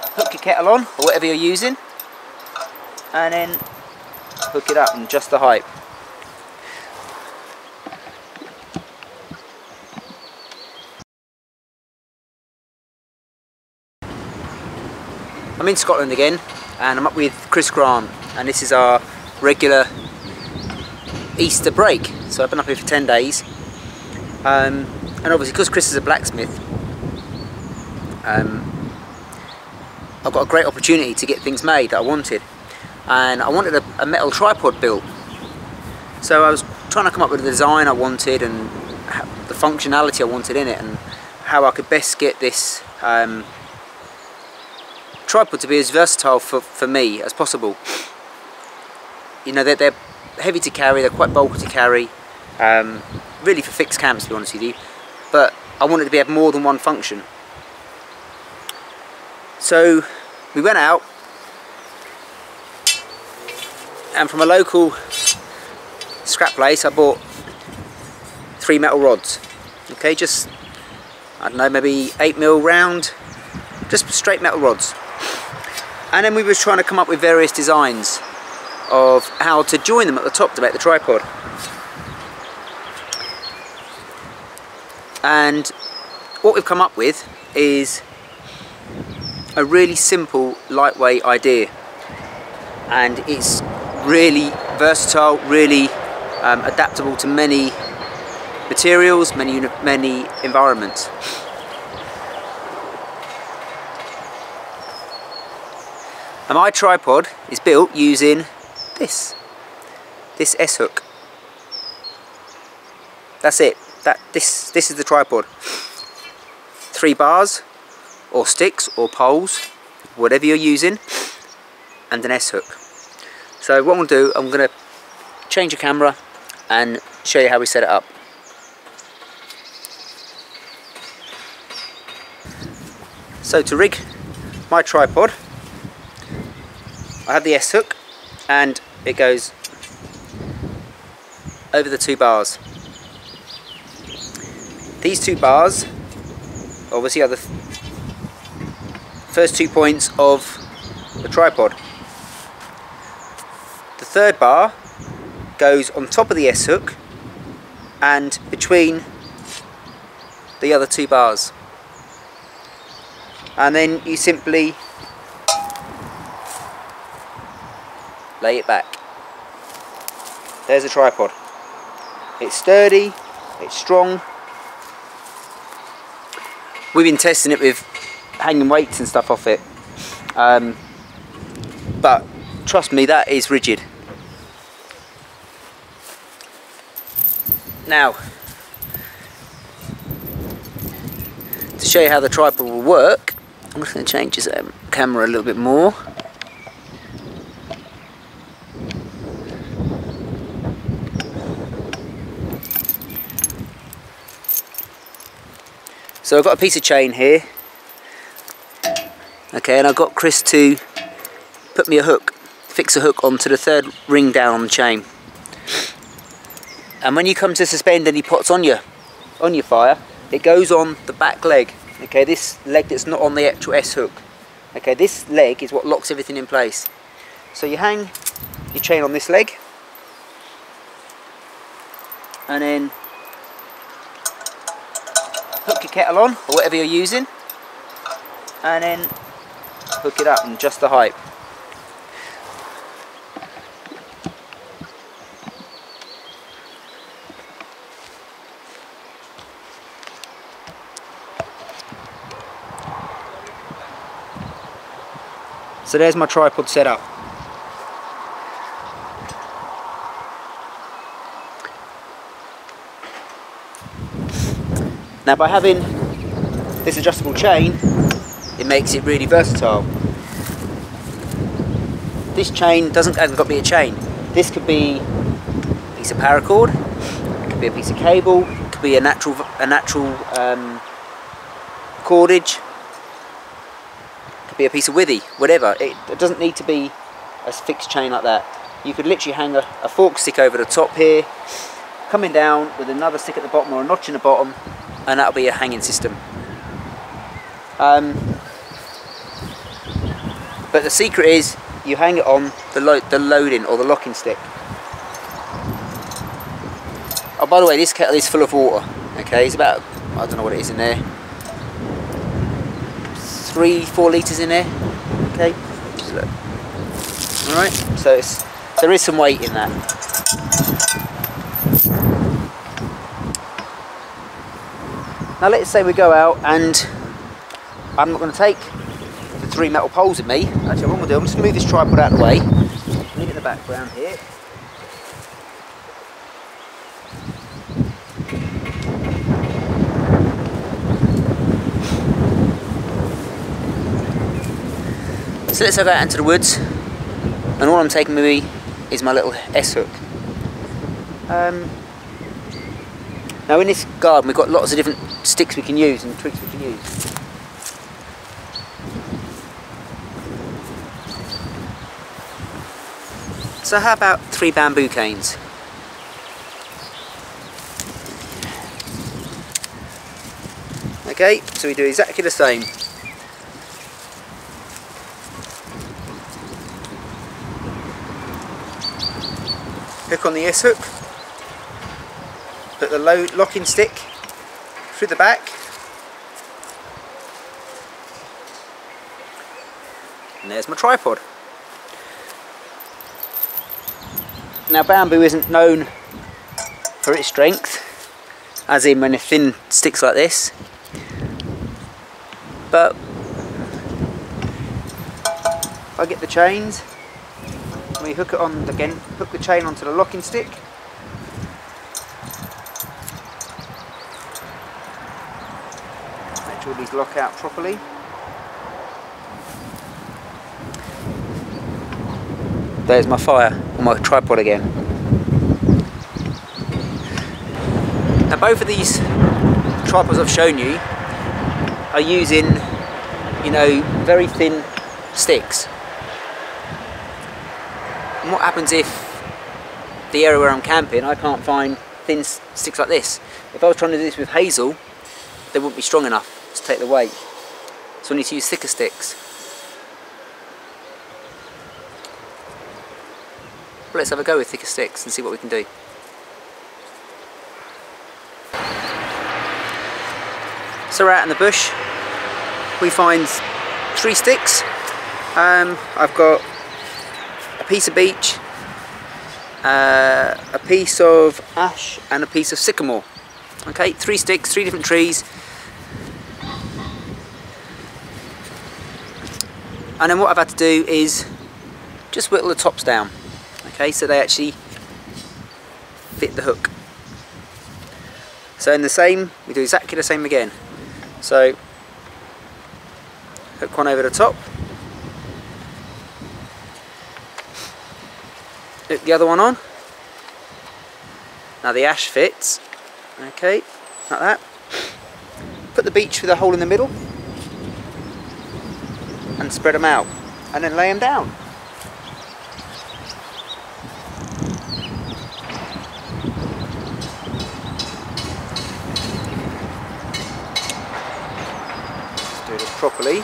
hook your kettle on, or whatever you're using, and then hook it up and adjust the height. I'm in Scotland again, and I'm up with Chris Grant, and this is our regular Easter break. So I've been up here for 10 days, and obviously because Chris is a blacksmith, I've got a great opportunity to get things made that I wanted, and I wanted a metal tripod built. So I was trying to come up with the design I wanted and the functionality I wanted in it, and how I could best get this tripod to be as versatile for me as possible. You know, they're heavy to carry, they're quite bulky to carry, really for fixed camps, to be honest with you, but I wanted to have more than one function. So we went out, and from a local scrap place I bought 3 metal rods. Okay, just, I don't know, maybe 8mm round, just straight metal rods. And then we were trying to come up with various designs of how to join them at the top to make the tripod. And what we've come up with is a really simple, lightweight idea, and it's really versatile, really adaptable to many materials, many environments. And my tripod is built using this S-hook. That's it. This is the tripod. 3 bars, or sticks, or poles, whatever you're using, and an S-hook. So what I'm going to do, I'm going to change the camera and show you how we set it up. So to rig my tripod, I have the S-hook, and it goes over the 2 bars. These 2 bars obviously are the first 2 points of the tripod. The 3rd bar goes on top of the S-hook and between the other 2 bars, and then you simply lay it back. There's a tripod. It's sturdy, it's strong. We've been testing it with hanging weights and stuff off it, but trust me, that is rigid. Now, to show you how the tripod will work, I'm just going to change this camera a little bit more. So I've got a piece of chain here, okay, and I've got Chris to put me a hook, fix a hook onto the 3rd ring down on the chain. And when you come to suspend any pots on your fire, it goes on the back leg, okay, this leg that's not on the actual S-hook. Okay, this leg is what locks everything in place. So you hang your chain on this leg, and then hook your kettle on, or whatever you're using, and then hook it up and adjust the height. So there's my tripod set up. Now, by having this adjustable chain, it makes it really versatile. This chain hasn't got to be a chain. This could be a piece of paracord, it could be a piece of cable, it could be a natural cordage, it could be a piece of withy, whatever. It doesn't need to be a fixed chain like that. You could literally hang a fork stick over the top here, coming down with another stick at the bottom or a notch in the bottom, and that'll be a hanging system. But the secret is you hang it on the loading or the locking stick. Oh, by the way, this kettle is full of water. Okay, it's about, I don't know what it is in there, 3-4 litres in there. Okay, just look. Alright, so there is some weight in that. Now let's say we go out and I'm not going to take the 3 metal poles with me. Actually, what I'm going to do, I'm just going to move this tripod out of the way. Leave it in the background here. So let's go out into the woods, and all I'm taking with me is my little S-hook. Now in this garden we've got lots of different sticks we can use and twigs we can use. So how about 3 bamboo canes? Okay, so we do exactly the same. Hook on the S-hook, put the locking stick through the back, and there's my tripod. Now bamboo isn't known for its strength, as in when a thin sticks like this, but if I get the chains, we hook it on again, hook the chain onto the locking stick. Make sure these lock out properly. There's my fire on my tripod again. Now both of these tripods I've shown you are using, you know, very thin sticks. And what happens if the area where I'm camping I can't find thin sticks like this? If I was trying to do this with hazel, they wouldn't be strong enough to take the weight. So I need to use thicker sticks. But let's have a go with thicker sticks and see what we can do. So we're out in the bush. We find 3 sticks. I've got a piece of beech, a piece of ash and a piece of sycamore. Okay, 3 sticks, 3 different trees. And then what I've had to do is just whittle the tops down. Okay, so they actually fit the hook. So in the same, we do exactly the same again. So hook one over the top. Hook the other one on. Now the ash fits, okay, like that. Put the beech with a hole in the middle and spread them out, and then lay them down. Let's do this properly.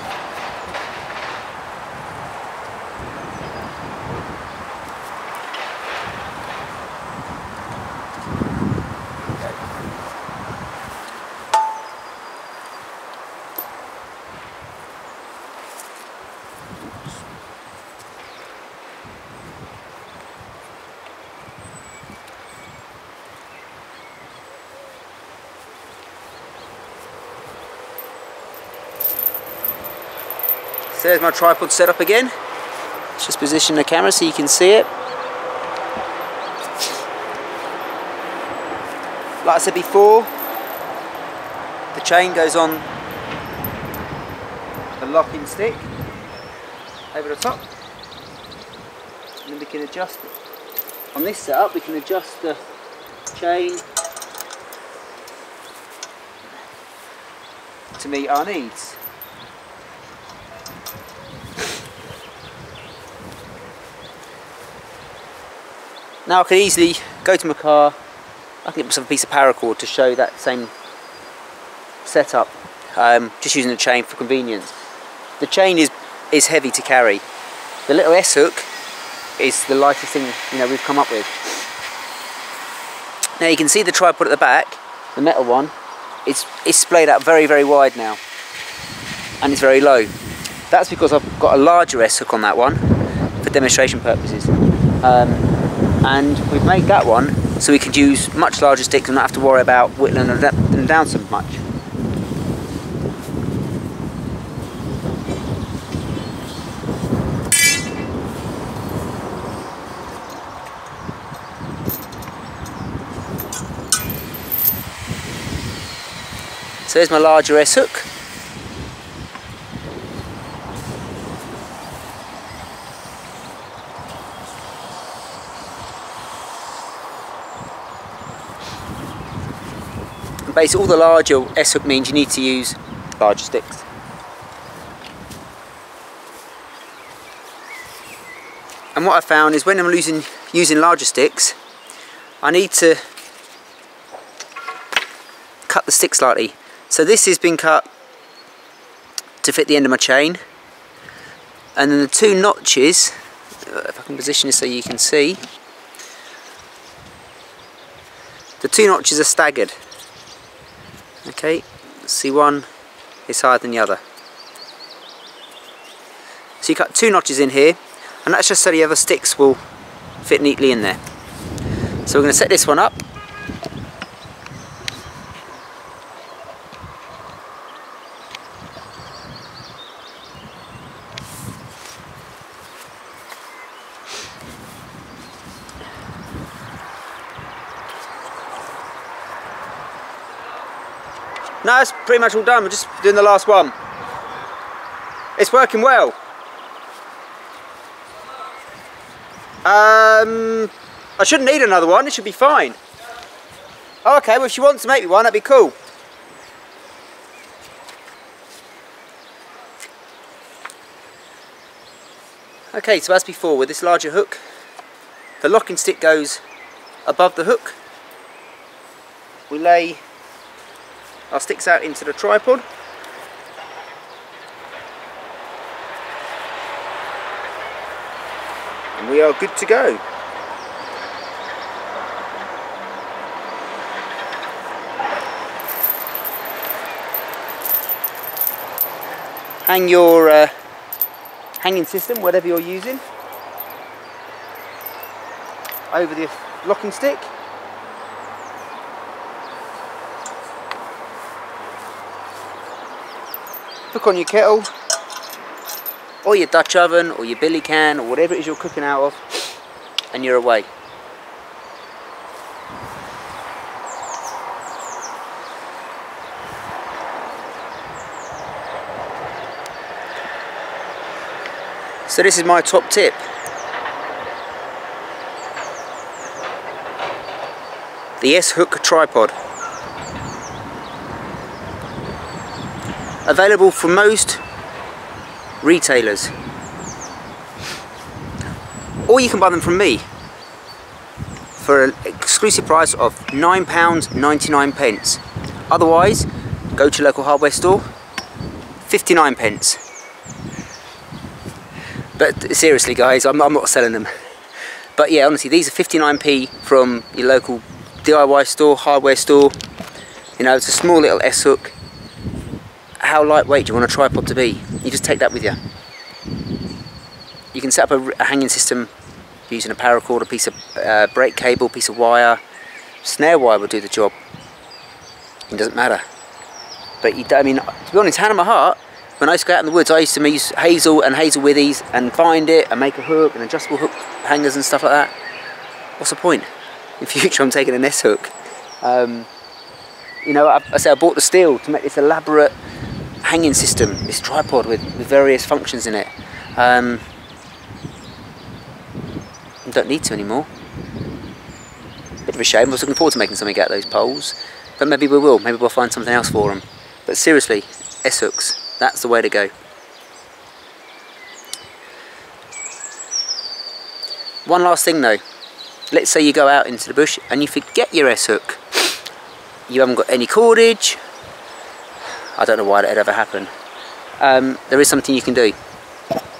So there's my tripod set up again. Let's just position the camera so you can see it. Like I said before, the chain goes on the locking stick over the top, and then we can adjust it. On this setup we can adjust the chain to meet our needs. Now I can easily go to my car, I can get myself a piece of paracord to show that same setup, just using the chain for convenience. The chain is is heavy to carry. The little S-hook is the lightest thing, you know, we've come up with. Now you can see the tripod at the back, the metal one, it's splayed out very, very wide now, and it's very low. That's because I've got a larger S-hook on that one for demonstration purposes, and we've made that one so we can use much larger sticks and not have to worry about whittling them down so much. So there's my larger S-hook. And basically all the larger S-hook means you need to use larger sticks. And what I found is when I'm using larger sticks, I need to cut the stick slightly. So this has been cut to fit the end of my chain, and then the two notches, if I can position this so you can see, the two notches are staggered. Okay, see, one is higher than the other. So you cut two notches in here, and that's just so the other sticks will fit neatly in there. So we're going to set this one up. No, it's pretty much all done. We're just doing the last one. It's working well. I shouldn't need another one. It should be fine. Oh, okay, well if she wants to make me one, that'd be cool. Okay, so as before, with this larger hook, the locking stick goes above the hook. We lay our sticks out into the tripod. And we are good to go. Hang your hanging system, whatever you're using, over the locking stick. Hook on your kettle, or your Dutch oven, or your billy can, or whatever it is you're cooking out of, and you're away. So this is my top tip. The S-hook tripod. Available from most retailers, or you can buy them from me for an exclusive price of £9.99. Otherwise, go to your local hardware store, 59p. But seriously guys, I'm not selling them. But yeah, honestly, these are 59p from your local DIY store, hardware store. You know, it's a small little S-hook. How lightweight do you want a tripod to be? You just take that with you. You can set up a hanging system using a paracord, a piece of brake cable, piece of wire. Snare wire will do the job. It doesn't matter. But I mean, to be honest, hand on my heart, when I used to go out in the woods, I used to use hazel and hazel withies and find it and make a hook and adjustable hook hangers and stuff like that. What's the point? In future, I'm taking an S-hook. You know, I bought the steel to make this elaborate hanging system, this tripod with various functions in it. I don't need to anymore. Bit of a shame. I was looking forward to making something out of those poles, but maybe we will. Maybe we'll find something else for them. But seriously, S-hooks, that's the way to go. One last thing though. Let's say you go out into the bush and you forget your S-hook. You haven't got any cordage. I don't know why that'd ever happen. There is something you can do.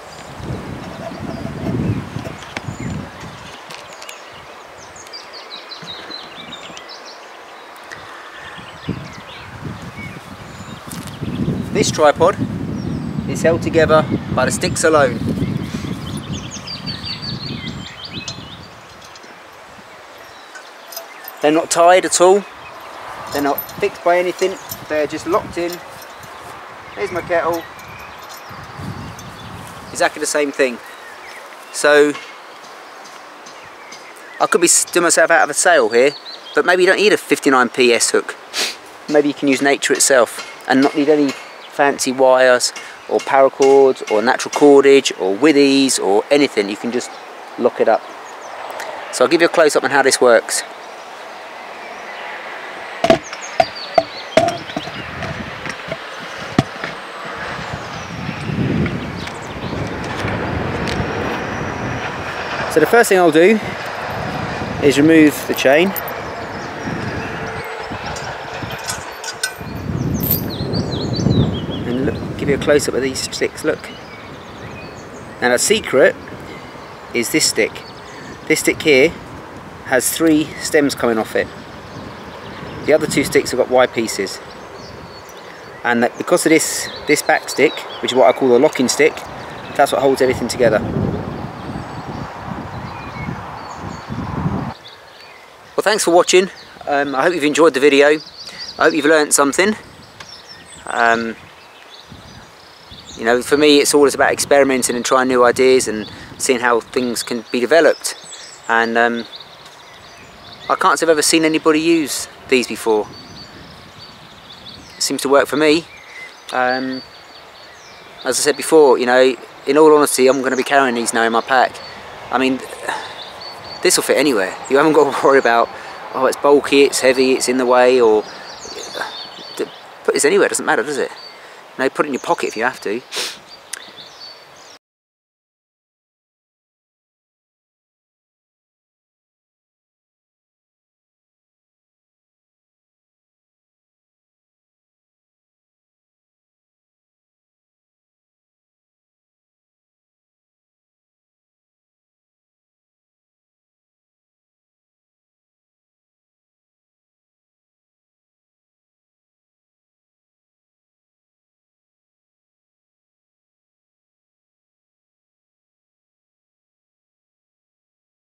this tripod is held together by the sticks alone. They're not tied at all, they're not fixed by anything, they're just locked in. Here's my kettle, exactly the same thing. So I could be doing myself out of a sale here, but maybe you don't need a 59p S hook. Maybe you can use nature itself and not need any fancy wires or paracords or natural cordage or withies or anything. You can just lock it up. So I'll give you a close-up on how this works. So the first thing I'll do is remove the chain. And look, give you a close-up of these sticks, look. Now the secret is this stick. This stick here has 3 stems coming off it. The other 2 sticks have got Y pieces. And that because of this back stick, which is what I call the locking stick, that's what holds everything together. Well, thanks for watching. I hope you've enjoyed the video. I hope you've learnt something. You know, for me it's always about experimenting and trying new ideas and seeing how things can be developed. And I can't say I've ever seen anybody use these before. It seems to work for me. As I said before, you know, in all honesty, I'm going to be carrying these now in my pack. I mean, this will fit anywhere. You haven't got to worry about, oh, it's bulky, it's heavy, it's in the way, or put this anywhere, it doesn't matter, does it? You know, put it in your pocket if you have to.